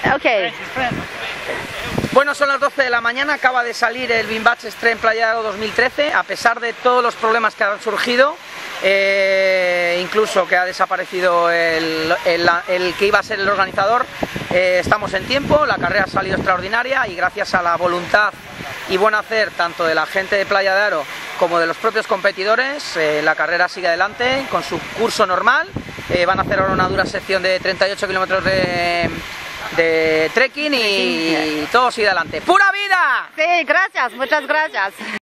Okay. Bueno, son las 12 de la mañana, acaba de salir el Vinvatx Extreme Playa de Aro 2013, a pesar de todos los problemas que han surgido, incluso que ha desaparecido el que iba a ser el organizador, estamos en tiempo, la carrera ha salido extraordinaria y gracias a la voluntad y buen hacer tanto de la gente de Playa de Aro como de los propios competidores, la carrera sigue adelante con su curso normal. Van a hacer ahora una dura sección de 38 kilómetros de trekking y todo sigue adelante. ¡Pura vida! Sí, gracias, muchas gracias.